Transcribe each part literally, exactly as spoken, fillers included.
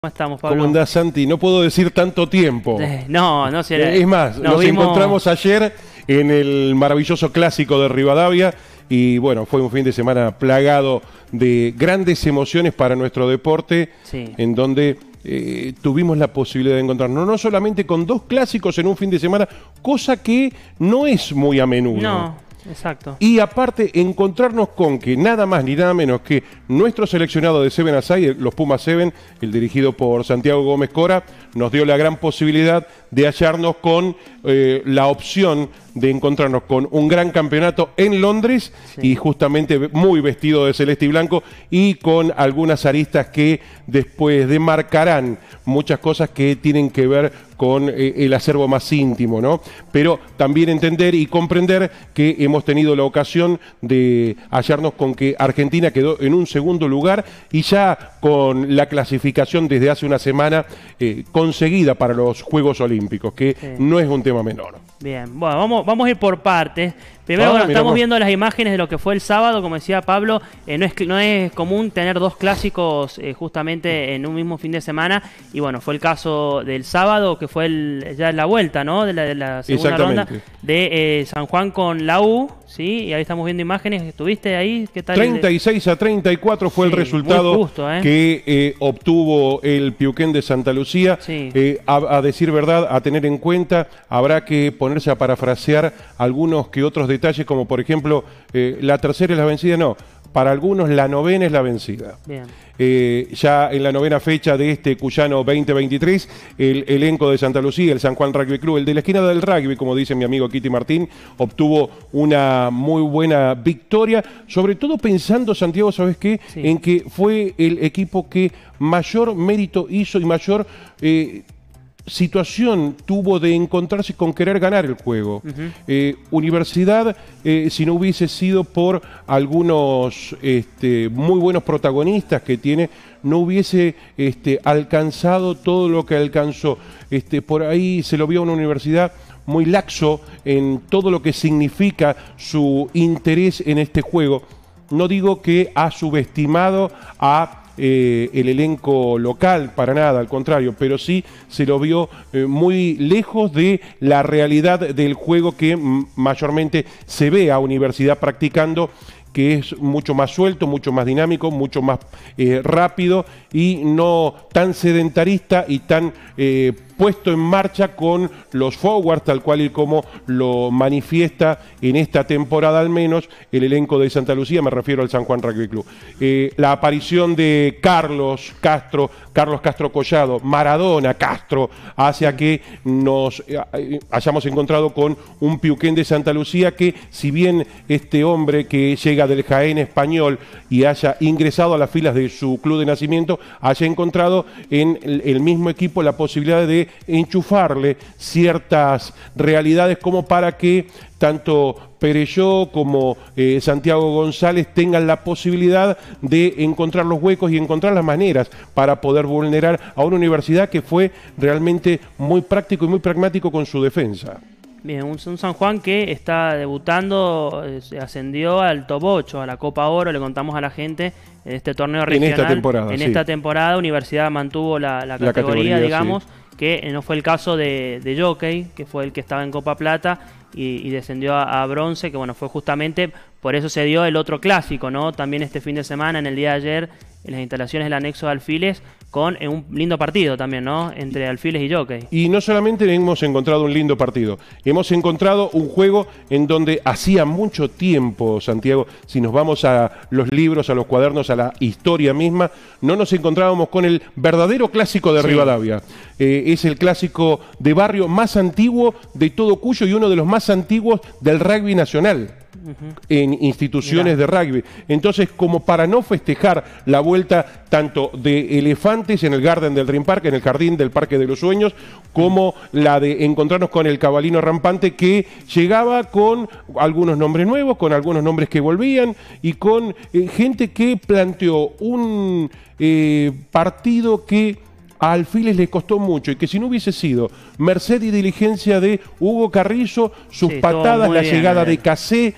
¿Cómo estamos, Pablo? ¿Cómo andás, Santi? No puedo decir tanto tiempo. Eh, no, no será. Es más, nos, nos vimos... encontramos ayer en el maravilloso clásico de Rivadavia y bueno, fue un fin de semana plagado de grandes emociones para nuestro deporte, sí. En donde eh, tuvimos la posibilidad de encontrarnos no solamente con dos clásicos en un fin de semana, cosa que no es muy a menudo. No. Exacto. Y aparte, encontrarnos con que nada más ni nada menos que nuestro seleccionado de Seven Aside, los Pumas Seven, el dirigido por Santiago Gómez Cora, nos dio la gran posibilidad de hallarnos con eh, la opción de encontrarnos con un gran campeonato en Londres, sí. Y justamente muy vestido de celeste y blanco y con algunas aristas que después demarcarán muchas cosas que tienen que ver con eh, el acervo más íntimo, ¿no? Pero también entender y comprender que hemos tenido la ocasión de hallarnos con que Argentina quedó en un segundo lugar y ya con la clasificación desde hace una semana eh, conseguida para los Juegos Olímpicos, que sí. No es un tema menor. Bien, bueno, vamos, vamos a ir por partes. Primero, ah, bueno, estamos vos. viendo las imágenes de lo que fue el sábado, como decía Pablo, eh, no, es, no es común tener dos clásicos eh, justamente en un mismo fin de semana, y bueno, fue el caso del sábado, que fue el, ya la vuelta, ¿no? De la, de la segunda ronda de eh, San Juan con la U, ¿sí? Y ahí estamos viendo imágenes, ¿estuviste ahí? ¿Qué tal? treinta y seis a treinta y cuatro fue sí, el resultado justo, ¿eh? que eh, obtuvo el Piuquén de Santa Lucía. Sí. Eh, a, a decir verdad, a tener en cuenta, habrá que ponerse a parafrasear algunos que otros detalles, como por ejemplo, eh, la tercera es la vencida, no. Para algunos la novena es la vencida. Bien. Eh, ya en la novena fecha de este Cuyano veinte veintitrés, el elenco de Santa Lucía, el San Juan Rugby Club, el de la esquina del rugby, como dice mi amigo Kitty Martín, obtuvo una muy buena victoria, sobre todo pensando, Santiago, ¿sabes qué? Sí. En que fue el equipo que mayor mérito hizo y mayor... Eh, situación tuvo de encontrarse con querer ganar el juego. Uh-huh. eh, Universidad, eh, si no hubiese sido por algunos este, muy buenos protagonistas que tiene, no hubiese este, alcanzado todo lo que alcanzó. Este, por ahí se lo vio a una universidad muy laxo en todo lo que significa su interés en este juego. No digo que ha subestimado a Eh, el elenco local, para nada, al contrario, pero sí se lo vio eh, muy lejos de la realidad del juego que mayormente se ve a Universidad practicando, que es mucho más suelto, mucho más dinámico, mucho más eh, rápido y no tan sedentarista y tan eh, puesto en marcha con los forwards, tal cual y como lo manifiesta en esta temporada al menos el elenco de Santa Lucía, me refiero al San Juan Rugby Club. Eh, la aparición de Carlos Castro, Carlos Castro Collado, Maradona Castro, hacia que nos eh, hayamos encontrado con un Piuquén de Santa Lucía que, si bien este hombre que llega del Jaén español y haya ingresado a las filas de su club de nacimiento, haya encontrado en el, el mismo equipo la posibilidad de enchufarle ciertas realidades como para que tanto Perelló como eh, Santiago González tengan la posibilidad de encontrar los huecos y encontrar las maneras para poder vulnerar a una universidad que fue realmente muy práctico y muy pragmático con su defensa. Bien, un, un San Juan que está debutando, eh, ascendió al top ocho, a la Copa Oro, le contamos a la gente, en este torneo regional. En esta temporada, En sí. esta temporada, Universidad mantuvo la, la, categoría, la categoría, digamos, sí. Que no fue el caso de, de Jockey, que fue el que estaba en Copa Plata y, y descendió a, a bronce, que bueno, fue justamente, por eso se dio el otro clásico, ¿no? También este fin de semana, en el día de ayer, en las instalaciones del anexo de Alfiles, con eh, un lindo partido también, ¿no? Entre Alfiles y Jockey. Y no solamente hemos encontrado un lindo partido, hemos encontrado un juego en donde hacía mucho tiempo, Santiago, si nos vamos a los libros, a los cuadernos, a la historia misma, no nos encontrábamos con el verdadero clásico de sí. Rivadavia. Eh, es el clásico de barrio más antiguo de todo Cuyo y uno de los más antiguos del rugby nacional. Uh-huh. En instituciones Mirá. de rugby. Entonces, como para no festejar la vuelta tanto de elefantes en el Garden del Dream Park, en el Jardín del Parque de los Sueños, como la de encontrarnos con el Cabalino Rampante, que llegaba con algunos nombres nuevos, con algunos nombres que volvían y con eh, gente que planteó un eh, partido que a Alfiles le costó mucho y que si no hubiese sido merced y diligencia de Hugo Carrizo, sus sí, patadas, la bien, llegada eh. de Casé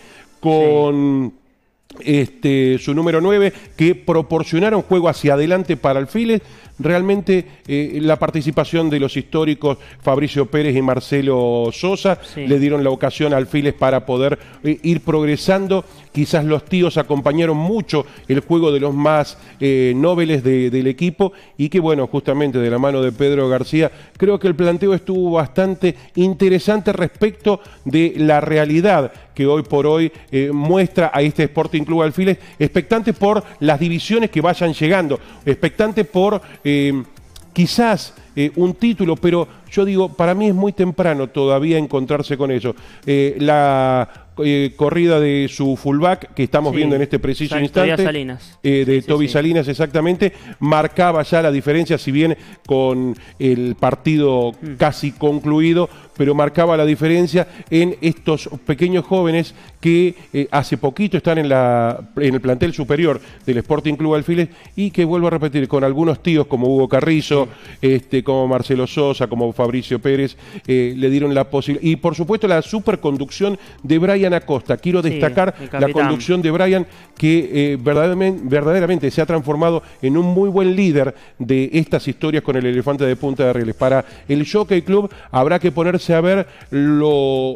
con sí. este, su número nueve, que proporcionaron juego hacia adelante para Alfiles, realmente eh, la participación de los históricos Fabricio Pérez y Marcelo Sosa sí. le dieron la ocasión al Alfiles para poder eh, ir progresando. Quizás los tíos acompañaron mucho el juego de los más eh, nobles de, del equipo y que bueno, justamente de la mano de Pedro García, creo que el planteo estuvo bastante interesante respecto de la realidad que hoy por hoy eh, muestra a este Sporting Club Alfiles, expectante por las divisiones que vayan llegando, expectante por eh, quizás eh, un título, pero yo digo, para mí es muy temprano todavía encontrarse con eso. Eh, la eh, corrida de su fullback, que estamos sí, viendo en este preciso instante, Salinas. Eh, de sí, Toby sí. Salinas exactamente, marcaba ya la diferencia, si bien con el partido mm. casi concluido, pero marcaba la diferencia en estos pequeños jóvenes que eh, hace poquito están en, la, en el plantel superior del Sporting Club Alfiles y que, vuelvo a repetir, con algunos tíos como Hugo Carrizo, sí. este, como Marcelo Sosa, como Fabricio Pérez, eh, le dieron la posibilidad. Y por supuesto la superconducción de Brian Acosta. Quiero destacar sí, la conducción de Brian, que eh, verdaderamente, verdaderamente se ha transformado en un muy buen líder de estas historias con el Elefante de Punta de Rieles. Para el Jockey Club habrá que ponerse a ver lo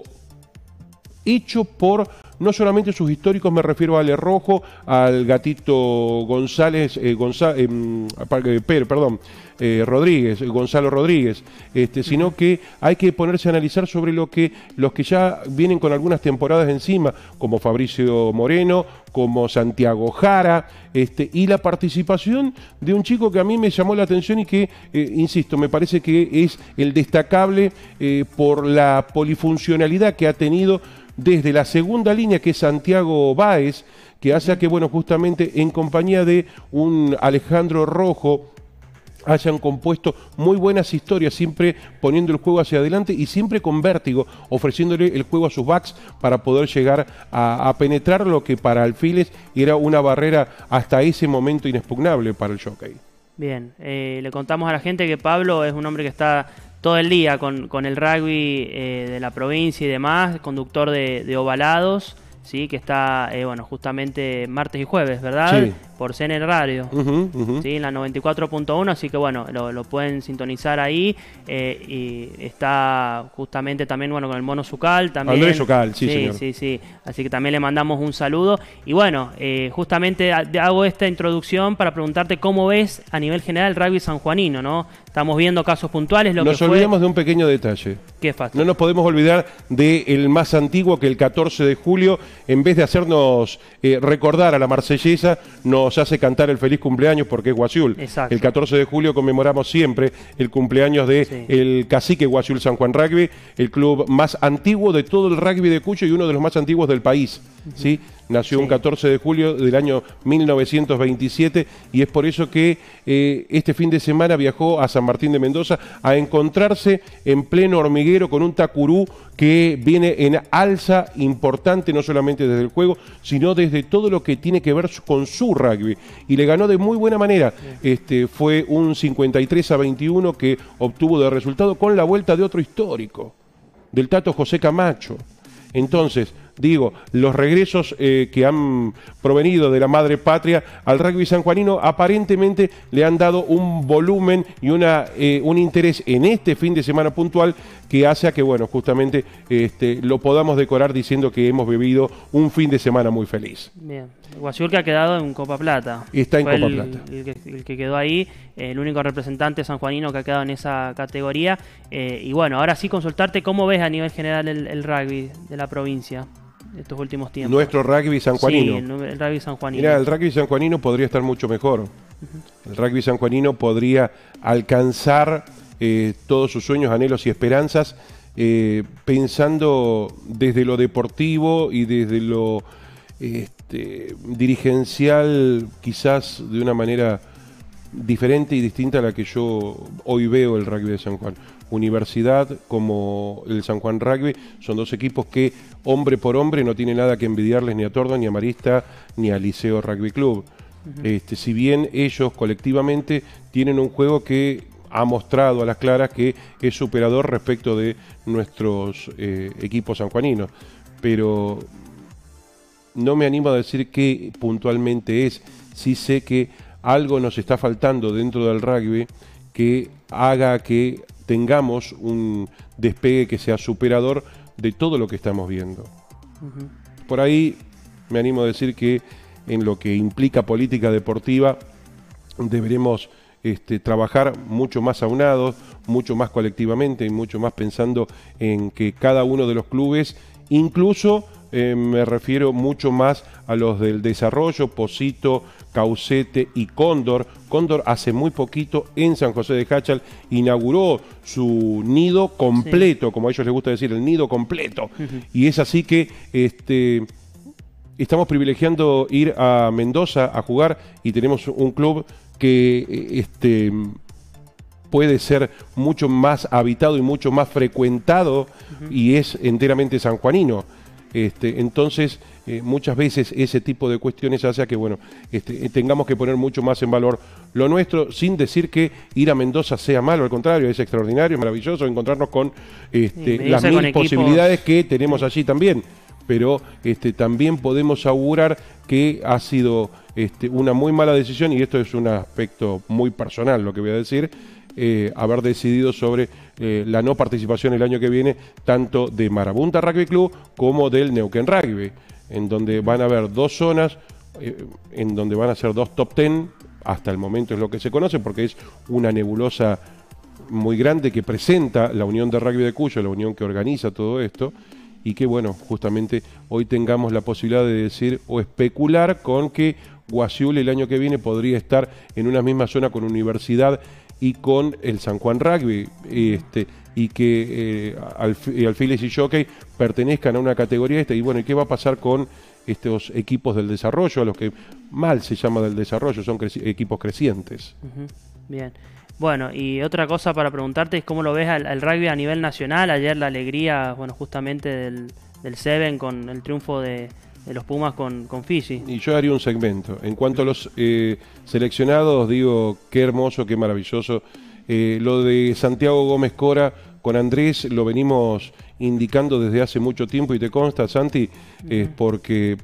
hecho por no solamente sus históricos, me refiero a Ale Rojo, al Gatito González, eh, Gonzá, eh, eh, perdón, eh, Rodríguez, Gonzalo Rodríguez, este, sino que hay que ponerse a analizar sobre lo que los que ya vienen con algunas temporadas encima, como Fabricio Moreno, como Santiago Jara, este, y la participación de un chico que a mí me llamó la atención y que, eh, insisto, me parece que es el destacable eh, por la polifuncionalidad que ha tenido desde la segunda línea, que es Santiago Báez, que hace a que, bueno, justamente en compañía de un Alejandro Rojo hayan compuesto muy buenas historias, siempre poniendo el juego hacia adelante y siempre con vértigo, ofreciéndole el juego a sus backs para poder llegar a, a penetrar lo que para Alfiles era una barrera hasta ese momento inexpugnable para el Jockey. Bien, eh, le contamos a la gente que Pablo es un hombre que está todo el día con, con el rugby eh, de la provincia y demás, conductor de, de ovalados, sí, que está, eh, bueno, justamente martes y jueves, ¿verdad? Sí. Por C N N Radio, uh-huh, uh-huh. ¿sí? En la noventa y cuatro punto uno, así que bueno, lo, lo pueden sintonizar ahí, eh, y está justamente también, bueno, con el Mono Zucal también. Andrés Zucal, sí, sí, señor. Sí, sí, así que también le mandamos un saludo, y bueno, eh, justamente hago esta introducción para preguntarte cómo ves a nivel general el rugby sanjuanino, ¿no? Estamos viendo casos puntuales, lo Nos que olvidamos fue... de un pequeño detalle. ¿Qué fácil? No nos podemos olvidar del más antiguo, que el catorce de julio, en vez de hacernos eh, recordar a la marsellesa, nos hace cantar el feliz cumpleaños porque es Guasiul. Exacto. El catorce de julio conmemoramos siempre el cumpleaños de sí. el cacique Guasiul San Juan Rugby, el club más antiguo de todo el rugby de Cuyo y uno de los más antiguos del país. Uh-huh. ¿Sí? Nació sí. un catorce de julio del año mil novecientos veintisiete y es por eso que eh, este fin de semana viajó a San Martín de Mendoza a encontrarse en pleno hormiguero con un Tacurú que viene en alza importante, no solamente desde el juego, sino desde todo lo que tiene que ver con su rugby. Y le ganó de muy buena manera. Sí. Este, fue un cincuenta y tres a veintiuno que obtuvo de resultado con la vuelta de otro histórico, del Tato José Camacho. Entonces, digo, los regresos eh, que han provenido de la madre patria al rugby sanjuanino aparentemente le han dado un volumen y una, eh, un interés en este fin de semana puntual que hace a que, bueno, justamente este, lo podamos decorar diciendo que hemos vivido un fin de semana muy feliz. Bien, Guasiul que ha quedado en Copa Plata. Está en Fue Copa el, Plata. El que, el que quedó ahí, eh, el único representante sanjuanino que ha quedado en esa categoría. Eh, y bueno, ahora sí consultarte cómo ves a nivel general el, el rugby de la provincia estos últimos tiempos. Nuestro rugby sanjuanino. Sí, el, el rugby sanjuanino. Mira, el rugby sanjuanino podría estar mucho mejor. Uh-huh. El rugby sanjuanino podría alcanzar eh, todos sus sueños, anhelos y esperanzas, eh, pensando desde lo deportivo y desde lo este, dirigencial, quizás de una manera diferente y distinta a la que yo hoy veo el rugby de San Juan. Universidad como el San Juan Rugby son dos equipos que hombre por hombre no tiene nada que envidiarles ni a Tordo, ni a Marista, ni al Liceo Rugby Club. Uh-huh. Este, si bien ellos colectivamente tienen un juego que ha mostrado a las claras que es superador respecto de nuestros eh, equipos sanjuaninos, pero no me animo a decir qué puntualmente es. Sí sé que algo nos está faltando dentro del rugby que haga que tengamos un despegue que sea superador de todo lo que estamos viendo. Uh-huh. Por ahí me animo a decir que en lo que implica política deportiva deberemos este, trabajar mucho más aunados, mucho más colectivamente y mucho más pensando en que cada uno de los clubes, incluso eh, me refiero mucho más a los del desarrollo, Posito, Caucete y Cóndor. Cóndor hace muy poquito en San José de Jáchal inauguró su nido completo, sí, como a ellos les gusta decir, el nido completo. Uh-huh. Y es así que este, estamos privilegiando ir a Mendoza a jugar y tenemos un club que este, puede ser mucho más habitado y mucho más frecuentado, uh-huh, y es enteramente sanjuanino. Este, entonces, eh, muchas veces ese tipo de cuestiones hace a que, bueno, este, tengamos que poner mucho más en valor lo nuestro, sin decir que ir a Mendoza sea malo, al contrario, es extraordinario, maravilloso encontrarnos con este, sí, las mil con posibilidades que tenemos, sí, allí también. Pero este, también podemos augurar que ha sido este, una muy mala decisión, y esto es un aspecto muy personal lo que voy a decir, eh, haber decidido sobre eh, la no participación el año que viene tanto de Marabunta Rugby Club como del Neuquén Rugby, en donde van a haber dos zonas, eh, en donde van a ser dos top ten, hasta el momento es lo que se conoce, porque es una nebulosa muy grande que presenta la Unión de Rugby de Cuyo, la unión que organiza todo esto, y que, bueno, justamente hoy tengamos la posibilidad de decir o especular con que Guasiul el año que viene podría estar en una misma zona con Universidad y con el San Juan Rugby, este, y que eh, Alf Alfiles y Jockey pertenezcan a una categoría esta. Y bueno, ¿y qué va a pasar con estos equipos del desarrollo, a los que mal se llama del desarrollo, son creci equipos crecientes? Uh-huh. Bien. Bueno, y otra cosa para preguntarte es cómo lo ves al, al rugby a nivel nacional. Ayer la alegría, bueno, justamente del, del Seven con el triunfo de, de los Pumas con, con Fiji. Y yo haría un segmento. En cuanto a los eh, seleccionados, digo, qué hermoso, qué maravilloso. Eh, lo de Santiago Gómez Cora con Andrés lo venimos indicando desde hace mucho tiempo, y te consta, Santi, es uh-huh, porque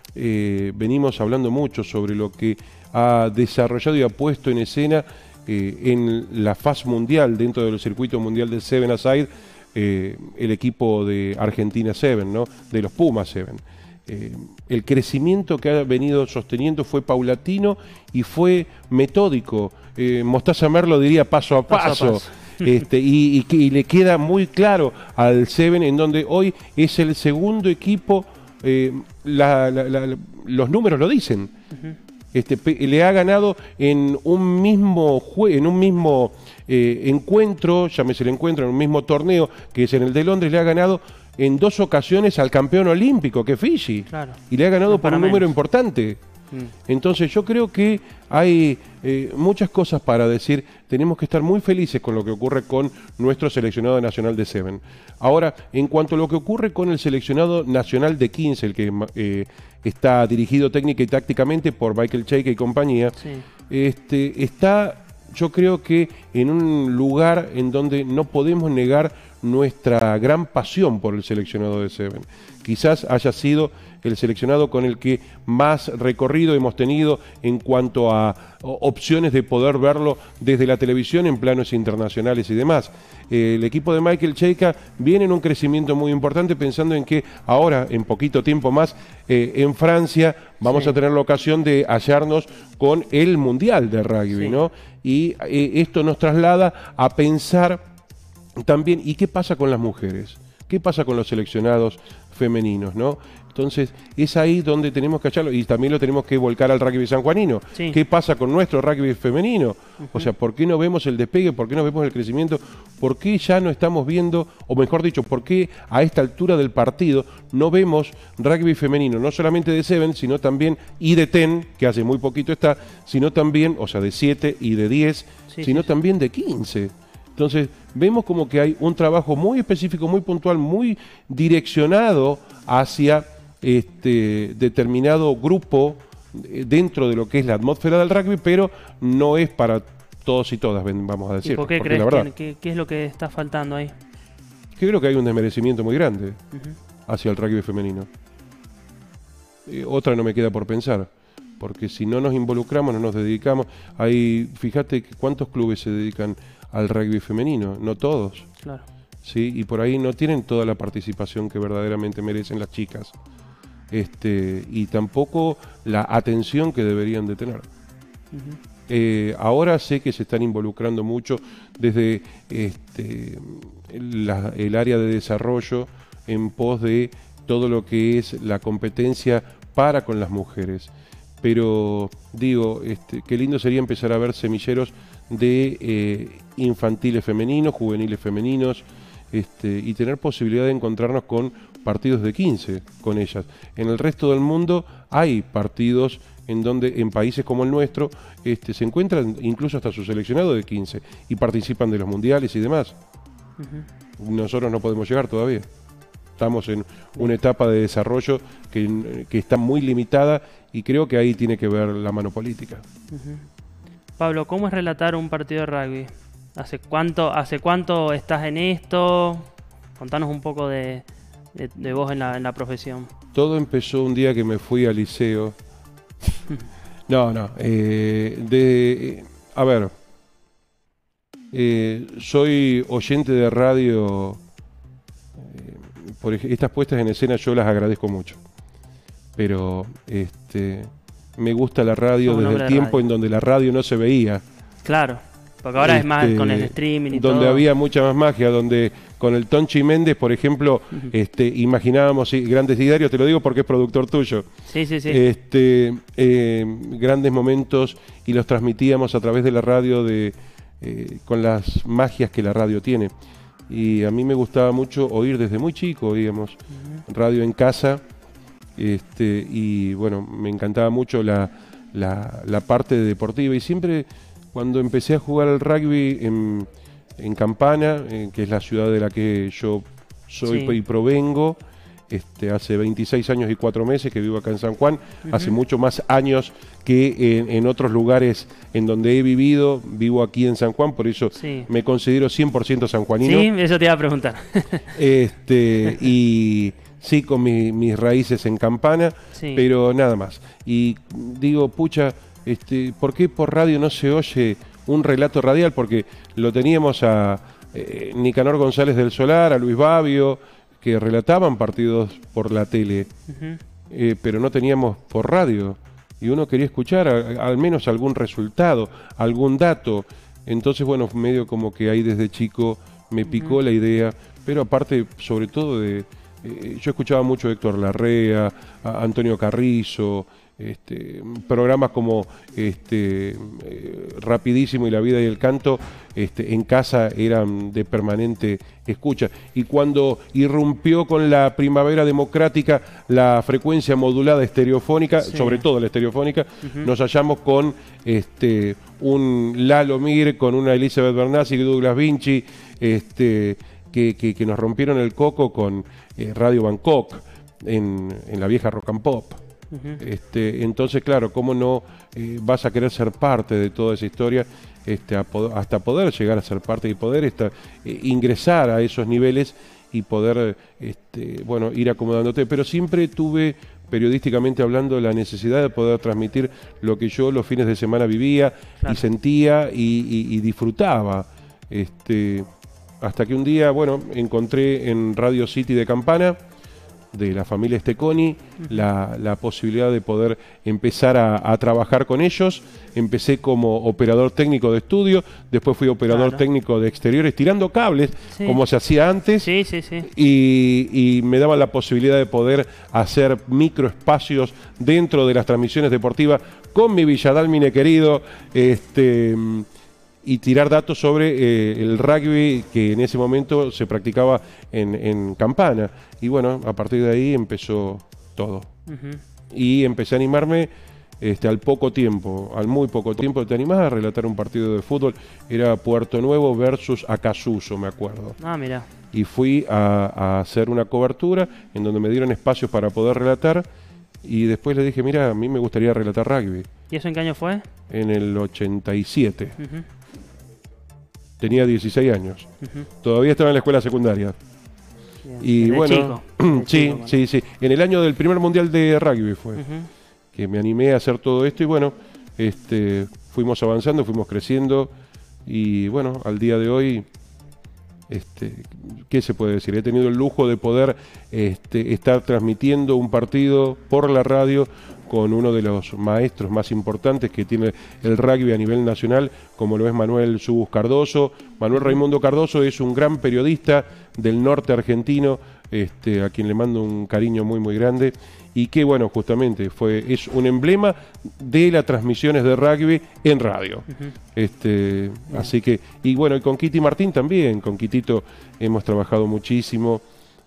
eh, venimos hablando mucho sobre lo que ha desarrollado y ha puesto en escena Eh, en la faz mundial, dentro del circuito mundial del Seven Aside, eh, el equipo de Argentina Seven, ¿no? De los Pumas Seven. Eh, el crecimiento que ha venido sosteniendo fue paulatino y fue metódico. Eh, Mostaza Merlo diría paso a paso. Paso a paso. Este, y, y, y le queda muy claro al Seven, en donde hoy es el segundo equipo, eh, la, la, la, los números lo dicen. Uh-huh. Este, le ha ganado en un mismo jue en un mismo eh, encuentro, llámese el encuentro, en un mismo torneo, que es en el de Londres, le ha ganado en dos ocasiones al campeón olímpico, que es Fiji. Claro. Y le ha ganado no por un menos. número importante. Mm. Entonces yo creo que hay eh, muchas cosas para decir. Tenemos que estar muy felices con lo que ocurre con nuestro seleccionado nacional de Seven. Ahora, en cuanto a lo que ocurre con el seleccionado nacional de quince, el que eh, está dirigido técnica y tácticamente por Michael Cheika y compañía, sí, este, está, yo creo que en un lugar en donde no podemos negar nuestra gran pasión por el seleccionado de Seven. Quizás haya sido el seleccionado con el que más recorrido hemos tenido en cuanto a opciones de poder verlo desde la televisión en planos internacionales y demás. Eh, el equipo de Michael Cheika viene en un crecimiento muy importante, pensando en que ahora, en poquito tiempo más, eh, en Francia vamos sí. a tener la ocasión de hallarnos con el Mundial de Rugby, sí. ¿no? Y eh, esto nos traslada a pensar también, ¿y qué pasa con las mujeres? ¿Qué pasa con los seleccionados femeninos, no? Entonces, es ahí donde tenemos que hallarlo, y también lo tenemos que volcar al rugby sanjuanino. Sí. ¿Qué pasa con nuestro rugby femenino? Uh-huh. O sea, ¿por qué no vemos el despegue? ¿Por qué no vemos el crecimiento? ¿Por qué ya no estamos viendo, o mejor dicho, por qué a esta altura del partido no vemos rugby femenino? No solamente de Seven, sino también, y de Ten, que hace muy poquito está, sino también, o sea, de siete y de diez, sí, sino sí, también sí. de quince. Entonces, vemos como que hay un trabajo muy específico, muy puntual, muy direccionado hacia este determinado grupo dentro de lo que es la atmósfera del rugby, pero no es para todos y todas, vamos a decir. ¿Y por qué crees que, que, qué es lo que está faltando ahí? Que creo que hay un desmerecimiento muy grande uh-huh. hacia el rugby femenino. Eh, otra no me queda por pensar. porque si no nos involucramos, no nos dedicamos. Hay, fíjate cuántos clubes se dedican al rugby femenino, no todos. Claro. Sí, y por ahí no tienen toda la participación que verdaderamente merecen las chicas. Este, y tampoco la atención que deberían de tener. Uh-huh. eh, ahora sé que se están involucrando mucho desde este, la, el área de desarrollo en pos de todo lo que es la competencia para con las mujeres. Pero digo, este, qué lindo sería empezar a ver semilleros de eh, infantiles femeninos, juveniles femeninos, este, y tener posibilidad de encontrarnos con partidos de quince con ellas. En el resto del mundo hay partidos en donde en países como el nuestro este, se encuentran incluso hasta su seleccionado de quince y participan de los mundiales y demás. Uh-huh. Nosotros no podemos llegar todavía. Estamos en una etapa de desarrollo que, que está muy limitada y creo que ahí tiene que ver la mano política. Uh-huh. Pablo, ¿cómo es relatar un partido de rugby? ¿Hace cuánto, hace cuánto estás en esto? Contanos un poco de, de, de vos en la, en la profesión. Todo empezó un día que me fui al liceo. No, no. Eh, de, eh, a ver, eh, soy oyente de radio. Eh, por ej- estas puestas en escena yo las agradezco mucho. Pero este, me gusta la radio Somos desde el tiempo radio. En donde la radio no se veía. Claro. Porque ahora este, es más con el streaming y donde todo. Donde había mucha más magia, donde con el Tonchi Méndez, por ejemplo, uh-huh. este, imaginábamos sí, grandes diarios, te lo digo porque es productor tuyo. Sí, sí, sí. Este, eh, grandes momentos y los transmitíamos a través de la radio de, eh, con las magias que la radio tiene. Y a mí me gustaba mucho oír desde muy chico, digamos, uh-huh. radio en casa. Este, y bueno, me encantaba mucho la, la, la parte deportiva y siempre... Cuando empecé a jugar al rugby en, en Campana, eh, que es la ciudad de la que yo soy sí. y provengo, este, hace veintiséis años y cuatro meses que vivo acá en San Juan, uh-huh. hace mucho más años que en, en otros lugares en donde he vivido, vivo aquí en San Juan, por eso sí. me considero cien por ciento sanjuanino. Sí, eso te iba a preguntar. este, y sí, con mi, mis raíces en Campana, sí. pero nada más. Y digo, pucha... Este, ¿por qué por radio no se oye un relato radial? Porque lo teníamos a eh, Nicanor González del Solar, a Luis Babio, que relataban partidos por la tele, uh-huh. eh, pero no teníamos por radio. Y uno quería escuchar a, a, al menos algún resultado, algún dato. Entonces, bueno, medio como que ahí desde chico me picó uh-huh. la idea, pero aparte, sobre todo, de eh, yo escuchaba mucho a Héctor Larrea, a Antonio Carrizo, Este, programas como este, eh, Rapidísimo y La Vida y el Canto este, en casa eran de permanente escucha, y cuando irrumpió con la primavera democrática la frecuencia modulada estereofónica, sí. sobre todo la estereofónica, uh-huh. nos hallamos con este, un Lalo Mir, con una Elizabeth Bernassi y Douglas Vinci, este, que, que, que nos rompieron el coco con eh, Radio Bangkok en, en la vieja rock and pop. Uh-huh. Este, entonces, claro, ¿cómo no eh, vas a querer ser parte de toda esa historia este, a po- hasta poder llegar a ser parte y poder esta, eh, ingresar a esos niveles y poder este, bueno, ir acomodándote? Pero siempre tuve, periodísticamente hablando, la necesidad de poder transmitir lo que yo los fines de semana vivía, claro. y sentía y, y, y disfrutaba. Este, hasta que un día, bueno, encontré en Radio City de Campana, de la familia Steconi, uh-huh. la, la posibilidad de poder empezar a, a trabajar con ellos. Empecé como operador técnico de estudio, después fui operador claro. técnico de exteriores, tirando cables, sí. como se hacía antes, sí, sí, sí. Y, y me daban la posibilidad de poder hacer microespacios dentro de las transmisiones deportivas con mi Villadalmine querido, este... y tirar datos sobre eh, el rugby que en ese momento se practicaba en, en Campana. Y bueno, a partir de ahí empezó todo. Uh-huh. Y empecé a animarme este, al poco tiempo, al muy poco tiempo. ¿Te animás a relatar un partido de fútbol? Era Puerto Nuevo versus Acasuso, me acuerdo. Ah, mira. Y fui a, a hacer una cobertura en donde me dieron espacios para poder relatar. Y después le dije, mira, a mí me gustaría relatar rugby. ¿Y eso en qué año fue? En el ochenta y siete. Uh-huh. Tenía dieciséis años. Uh-huh. Todavía estaba en la escuela secundaria. Bien. Y Desde bueno, chico. sí, chico, sí, sí. En el año del primer mundial de rugby fue. Uh-huh. que me animé a hacer todo esto y bueno, este, fuimos avanzando, fuimos creciendo y bueno, al día de hoy, este, ¿qué se puede decir? He tenido el lujo de poder este, estar transmitiendo un partido por la radio con uno de los maestros más importantes que tiene el rugby a nivel nacional, como lo es Manuel Subus Cardoso. Manuel Raimundo Cardoso es un gran periodista del norte argentino, este, a quien le mando un cariño muy muy grande, y que bueno, justamente fue, es un emblema de las transmisiones de rugby en radio. Uh-huh. este, así que, y bueno, y con Kitty Martín también, con Kitito hemos trabajado muchísimo,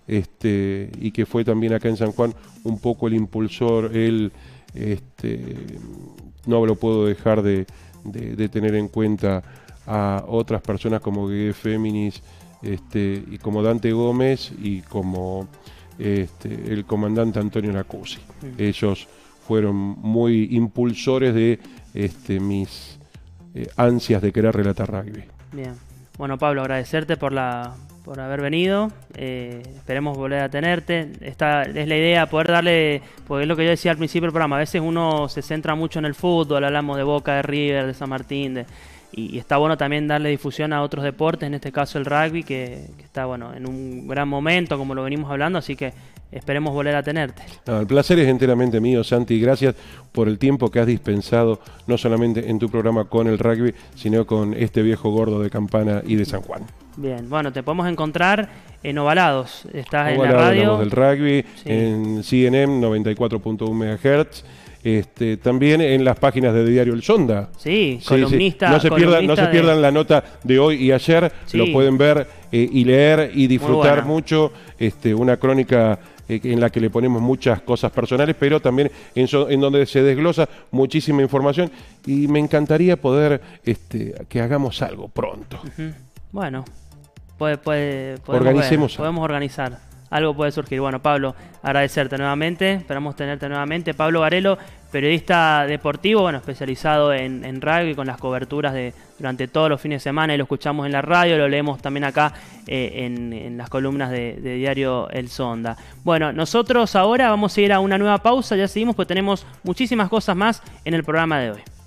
este, y que fue también acá en San Juan un poco el impulsor, él, este, no lo puedo dejar de, de, de tener en cuenta a otras personas como Guille Féminis, este, y como Dante Gómez y como este, el comandante Antonio Nacuzzi. Mm. Ellos fueron muy impulsores de este, mis eh, ansias de querer relatar rugby. Bien. Bueno, Pablo, agradecerte por la por haber venido. Eh, esperemos volver a tenerte. Esta es la idea, poder darle, porque es lo que yo decía al principio del programa, a veces uno se centra mucho en el fútbol, hablamos de Boca, de River, de San Martín, de, y, y está bueno también darle difusión a otros deportes, en este caso el rugby, que, que está bueno en un gran momento, como lo venimos hablando, así que esperemos volver a tenerte. No, el placer es enteramente mío, Santi, gracias por el tiempo que has dispensado, no solamente en tu programa con el rugby, sino con este viejo gordo de Campana y de San Juan. Bien, bueno, te podemos encontrar en Ovalados, estás Ovalado, en la radio. Del rugby, sí. En C N M noventa y cuatro punto uno megahertz. Este, también en las páginas de Diario El Sonda. Sí, sí columnista. Sí. No, se columnista pierdan, no se pierdan de... la nota de hoy y ayer, sí. Lo pueden ver eh, y leer y disfrutar mucho. Este, una crónica eh, en la que le ponemos muchas cosas personales, pero también en, so, en donde se desglosa muchísima información. Y me encantaría poder este, que hagamos algo pronto. Uh-huh. Bueno, puede, puede, podemos, Organicemos ver, podemos organizar. Algo puede surgir. Bueno, Pablo, agradecerte nuevamente, esperamos tenerte nuevamente. Pablo Varelo, periodista deportivo, bueno, especializado en, en rugby, con las coberturas de durante todos los fines de semana, y lo escuchamos en la radio, lo leemos también acá eh, en, en las columnas de, de Diario El Sonda. Bueno, nosotros ahora vamos a ir a una nueva pausa, ya seguimos, pues tenemos muchísimas cosas más en el programa de hoy.